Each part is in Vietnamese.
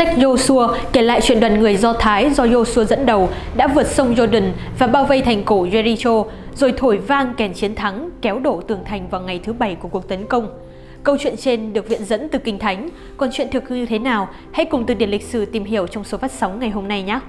Sách Joshua kể lại chuyện đoàn người Do Thái do Joshua dẫn đầu đã vượt sông Jordan và bao vây thành cổ Jericho, rồi thổi vang kèn chiến thắng, kéo đổ tường thành vào ngày thứ 7 của cuộc tấn công. Câu chuyện trên được viện dẫn từ Kinh Thánh, còn chuyện thực như thế nào? Hãy cùng Từ điển lịch sử tìm hiểu trong số phát sóng ngày hôm nay nhé!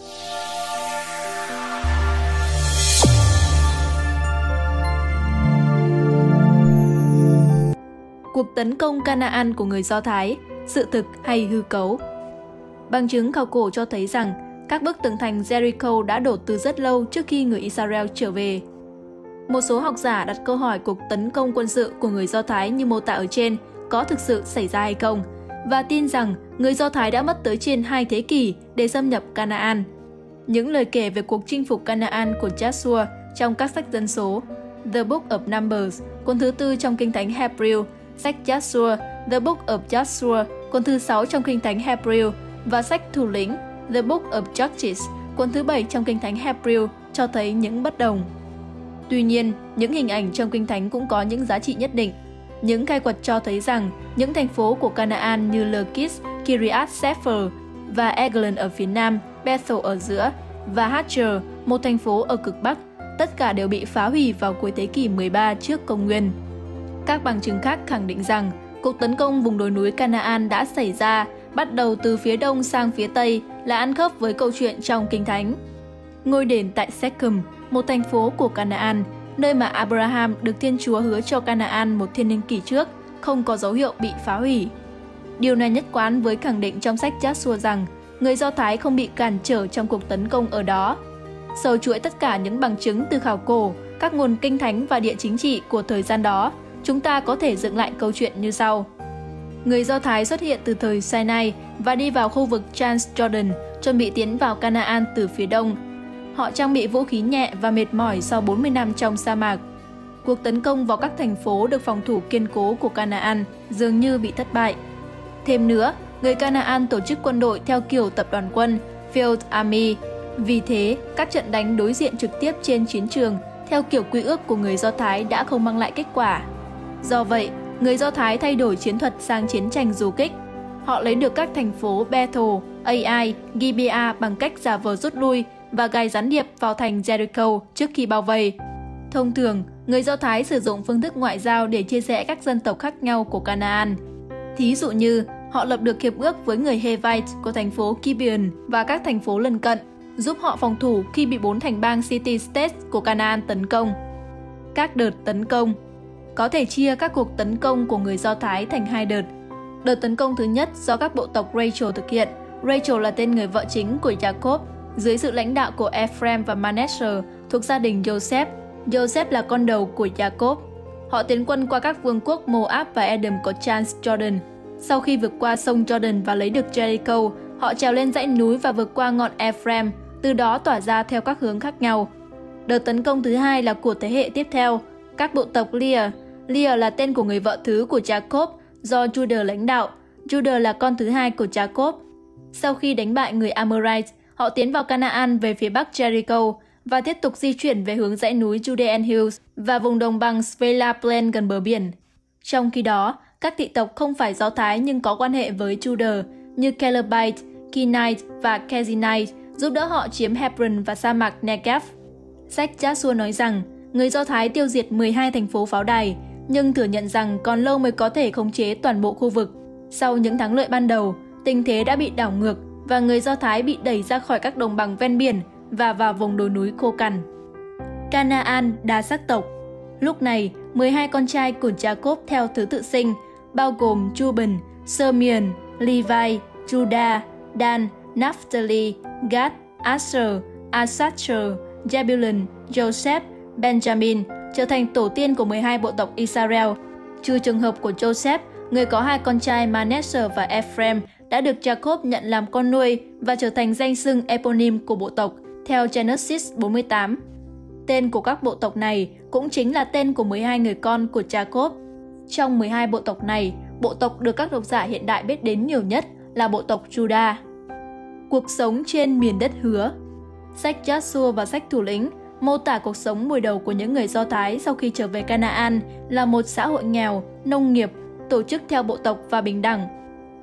Cuộc tấn công Canaan của người Do Thái, sự thực hay hư cấu? Bằng chứng khảo cổ cho thấy rằng các bức tường thành Jericho đã đổ từ rất lâu trước khi người Israel trở về. Một số học giả đặt câu hỏi cuộc tấn công quân sự của người Do Thái như mô tả ở trên có thực sự xảy ra hay không, và tin rằng người Do Thái đã mất tới trên 2 thế kỷ để xâm nhập Canaan. Những lời kể về cuộc chinh phục Canaan của Joshua trong các sách dân số, The Book of Numbers, cuốn thứ 4 trong Kinh Thánh Hebrew, sách Joshua, The Book of Joshua, cuốn thứ 6 trong Kinh Thánh Hebrew, và sách Thủ lĩnh, The Book of Judges, cuốn thứ 7 trong Kinh Thánh Hebrew cho thấy những bất đồng. Tuy nhiên, những hình ảnh trong Kinh Thánh cũng có những giá trị nhất định. Những khai quật cho thấy rằng những thành phố của Canaan như Lachish, Kiriath Sefer và Eglon ở phía nam, Bethel ở giữa và Hatcher, một thành phố ở cực bắc, tất cả đều bị phá hủy vào cuối thế kỷ 13 trước công nguyên. Các bằng chứng khác khẳng định rằng cuộc tấn công vùng đồi núi Canaan đã xảy ra bắt đầu từ phía đông sang phía tây là ăn khớp với câu chuyện trong Kinh Thánh. Ngôi đền tại Shechem, một thành phố của Canaan, nơi mà Abraham được Thiên Chúa hứa cho Canaan một thiên niên kỷ trước, không có dấu hiệu bị phá hủy. Điều này nhất quán với khẳng định trong sách Joshua rằng người Do Thái không bị cản trở trong cuộc tấn công ở đó. Sâu chuỗi tất cả những bằng chứng từ khảo cổ, các nguồn kinh thánh và địa chính trị của thời gian đó, chúng ta có thể dựng lại câu chuyện như sau. Người Do Thái xuất hiện từ thời Sinai và đi vào khu vực Transjordan, chuẩn bị tiến vào Canaan từ phía đông. Họ trang bị vũ khí nhẹ và mệt mỏi sau 40 năm trong sa mạc. Cuộc tấn công vào các thành phố được phòng thủ kiên cố của Canaan dường như bị thất bại. Thêm nữa, người Canaan tổ chức quân đội theo kiểu tập đoàn quân, Field Army. Vì thế, các trận đánh đối diện trực tiếp trên chiến trường theo kiểu quy ước của người Do Thái đã không mang lại kết quả. Do vậy, người Do Thái thay đổi chiến thuật sang chiến tranh du kích. Họ lấy được các thành phố Bethel, Ai, Gibeah bằng cách giả vờ rút lui và gài gián điệp vào thành Jericho trước khi bao vây. Thông thường, người Do Thái sử dụng phương thức ngoại giao để chia rẽ các dân tộc khác nhau của Canaan. Thí dụ như, họ lập được hiệp ước với người Hevite của thành phố Gibeon và các thành phố lân cận, giúp họ phòng thủ khi bị 4 thành bang City-States của Canaan tấn công. Các đợt tấn công có thể chia các cuộc tấn công của người Do Thái thành 2 đợt. Đợt tấn công thứ nhất do các bộ tộc Rachel thực hiện. Rachel là tên người vợ chính của Jacob, dưới sự lãnh đạo của Ephraim và Manasseh thuộc gia đình Joseph. Joseph là con đầu của Jacob. Họ tiến quân qua các vương quốc Moab và Edom có Transjordan. Sau khi vượt qua sông Jordan và lấy được Jericho, họ trèo lên dãy núi và vượt qua ngọn Ephraim, từ đó tỏa ra theo các hướng khác nhau. Đợt tấn công thứ hai là của thế hệ tiếp theo, các bộ tộc Leah. Leah là tên của người vợ thứ của Jacob do Judah lãnh đạo. Judah là con thứ hai của Jacob. Sau khi đánh bại người Amorite, họ tiến vào Canaan về phía bắc Jericho và tiếp tục di chuyển về hướng dãy núi Judean Hills và vùng đồng bằng Svala Plain gần bờ biển. Trong khi đó, các thị tộc không phải Do Thái nhưng có quan hệ với Judah như Calebite, Kenite và Kezinite giúp đỡ họ chiếm Hebron và sa mạc Negev. Sách Joshua nói rằng người Do Thái tiêu diệt 12 thành phố pháo đài, nhưng thừa nhận rằng còn lâu mới có thể khống chế toàn bộ khu vực. Sau những thắng lợi ban đầu, tình thế đã bị đảo ngược và người Do Thái bị đẩy ra khỏi các đồng bằng ven biển và vào vùng đồi núi khô cằn. Canaan đa sắc tộc. Lúc này, 12 con trai của Jacob theo thứ tự sinh, bao gồm Reuben, Simeon, Levi, Judah, Dan, Naphtali, Gad, Asher, Issachar, Zebulun, Joseph, Benjamin, trở thành tổ tiên của 12 bộ tộc Israel. Trừ trường hợp của Joseph, người có 2 con trai Manasseh và Ephraim đã được Jacob nhận làm con nuôi và trở thành danh xưng eponym của bộ tộc, theo Genesis 48. Tên của các bộ tộc này cũng chính là tên của 12 người con của Jacob. Trong 12 bộ tộc này, bộ tộc được các độc giả hiện đại biết đến nhiều nhất là bộ tộc Judah. Cuộc sống trên miền đất hứa. Sách Joshua và sách Thủ lĩnh mô tả cuộc sống buổi đầu của những người Do Thái sau khi trở về Canaan là một xã hội nghèo, nông nghiệp, tổ chức theo bộ tộc và bình đẳng.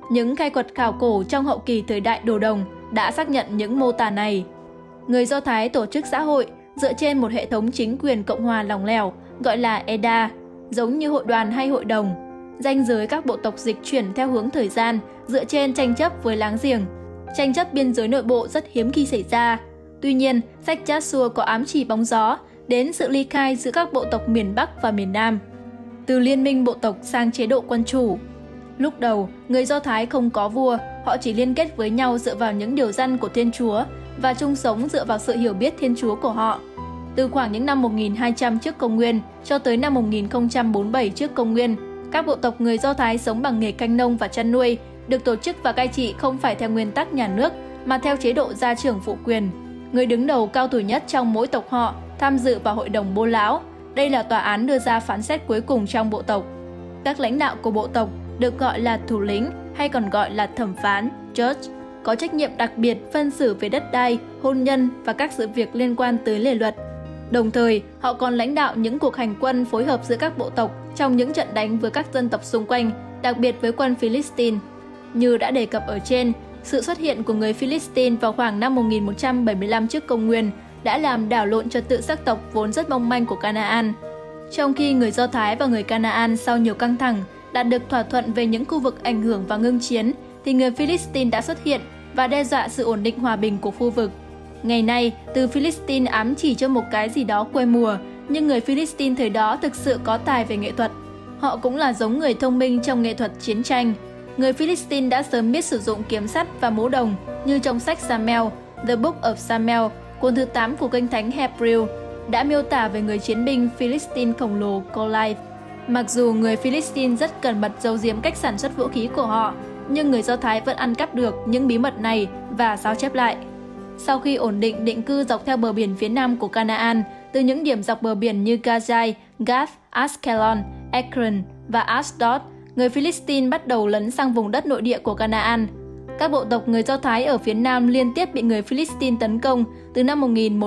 Những khai quật khảo cổ trong hậu kỳ thời đại Đồ Đồng đã xác nhận những mô tả này. Người Do Thái tổ chức xã hội dựa trên một hệ thống chính quyền cộng hòa lỏng lẻo gọi là Eda, giống như hội đoàn hay hội đồng. Ranh giới các bộ tộc dịch chuyển theo hướng thời gian dựa trên tranh chấp với láng giềng. Tranh chấp biên giới nội bộ rất hiếm khi xảy ra. Tuy nhiên, sách Joshua có ám chỉ bóng gió đến sự ly khai giữa các bộ tộc miền Bắc và miền Nam, từ liên minh bộ tộc sang chế độ quân chủ. Lúc đầu, người Do Thái không có vua, họ chỉ liên kết với nhau dựa vào những điều răn của Thiên Chúa và chung sống dựa vào sự hiểu biết Thiên Chúa của họ. Từ khoảng những năm 1200 trước công nguyên cho tới năm 1047 trước công nguyên, các bộ tộc người Do Thái sống bằng nghề canh nông và chăn nuôi, được tổ chức và cai trị không phải theo nguyên tắc nhà nước mà theo chế độ gia trưởng phụ quyền. Người đứng đầu cao tuổi nhất trong mỗi tộc họ tham dự vào hội đồng bô lão. Đây là tòa án đưa ra phán xét cuối cùng trong bộ tộc. Các lãnh đạo của bộ tộc được gọi là thủ lĩnh hay còn gọi là thẩm phán, judge, có trách nhiệm đặc biệt phân xử về đất đai, hôn nhân và các sự việc liên quan tới lề luật. Đồng thời, họ còn lãnh đạo những cuộc hành quân phối hợp giữa các bộ tộc trong những trận đánh với các dân tộc xung quanh, đặc biệt với quân Philistine. Như đã đề cập ở trên, sự xuất hiện của người Philistine vào khoảng năm 1175 trước công nguyên đã làm đảo lộn trật tự sắc tộc vốn rất mong manh của Canaan. Trong khi người Do Thái và người Canaan sau nhiều căng thẳng đạt được thỏa thuận về những khu vực ảnh hưởng và ngưng chiến, thì người Philistine đã xuất hiện và đe dọa sự ổn định hòa bình của khu vực. Ngày nay, từ Philistine ám chỉ cho một cái gì đó quê mùa, nhưng người Philistine thời đó thực sự có tài về nghệ thuật. Họ cũng là giống người thông minh trong nghệ thuật chiến tranh. Người Philistine đã sớm biết sử dụng kiếm sắt và mũ đồng, như trong sách Samuel, The Book of Samuel, cuốn thứ 8 của Kinh Thánh Hebrew, đã miêu tả về người chiến binh Philistine khổng lồ Goliath. Mặc dù người Philistine rất cẩn mật giấu giếm cách sản xuất vũ khí của họ, nhưng người Do Thái vẫn ăn cắp được những bí mật này và sao chép lại. Sau khi ổn định định cư dọc theo bờ biển phía nam của Canaan, từ những điểm dọc bờ biển như Gaza, Gath, Askelon, Ekron và Ashdod, người Philistine bắt đầu lấn sang vùng đất nội địa của Canaan. Các bộ tộc người Do Thái ở phía nam liên tiếp bị người Philistine tấn công từ năm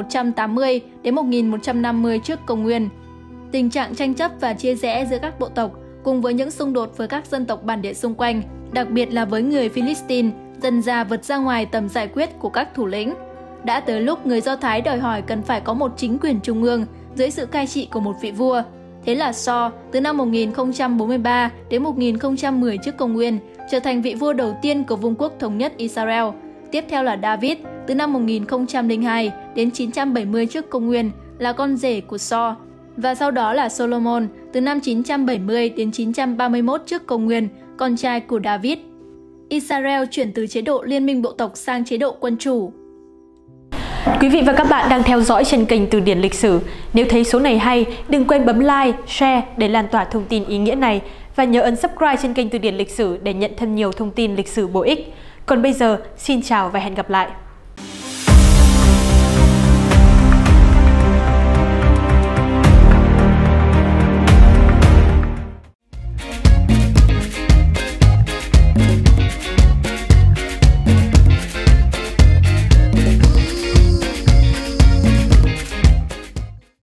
1180 đến 1150 trước công nguyên. Tình trạng tranh chấp và chia rẽ giữa các bộ tộc cùng với những xung đột với các dân tộc bản địa xung quanh, đặc biệt là với người Philistine, dần dà vượt ra ngoài tầm giải quyết của các thủ lĩnh. Đã tới lúc người Do Thái đòi hỏi cần phải có một chính quyền trung ương dưới sự cai trị của một vị vua. Thế là Saul, từ năm 1043 đến 1010 trước công nguyên, trở thành vị vua đầu tiên của vương quốc thống nhất Israel. Tiếp theo là David, từ năm 1002 đến 970 trước công nguyên, là con rể của Saul. Và sau đó là Solomon, từ năm 970 đến 931 trước công nguyên, con trai của David. Israel chuyển từ chế độ liên minh bộ tộc sang chế độ quân chủ. Quý vị và các bạn đang theo dõi trên kênh Từ điển lịch sử. Nếu thấy số này hay, đừng quên bấm like, share để lan tỏa thông tin ý nghĩa này và nhớ ấn subscribe trên kênh Từ điển lịch sử để nhận thêm nhiều thông tin lịch sử bổ ích. Còn bây giờ, xin chào và hẹn gặp lại!